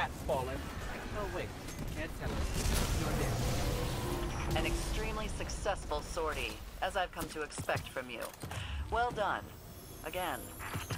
hat's fallen. Oh wait, can't tell it. You're dead. An extremely successful sortie, as I've come to expect from you. Well done. Again.